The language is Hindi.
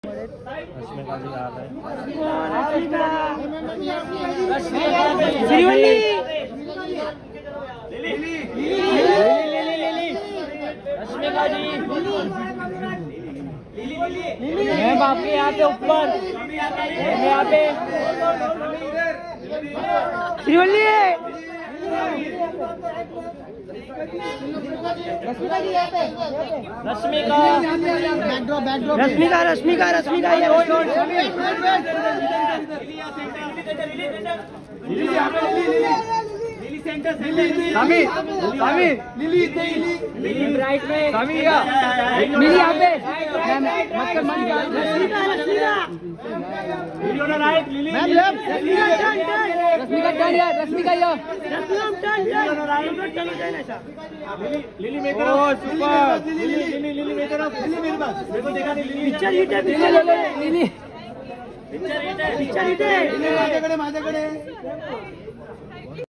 रश्मिका जी आ गए। रश्मिका जी मैम आपके यहाँ पे ऊपर यहाँ पे श्रीवल्ली रश्मिका रश्मिका रश्मिका रश्मिका राइट में लिली यहाँ पे रश्मिका टर्न यार रश्मिका यार लिली मेरी तरफ सुपर लिली मेरी तरफ मेरे पास देखो देखा नहीं पिक्चर हिट है लिली पिक्चर हिट है माझ्याकडे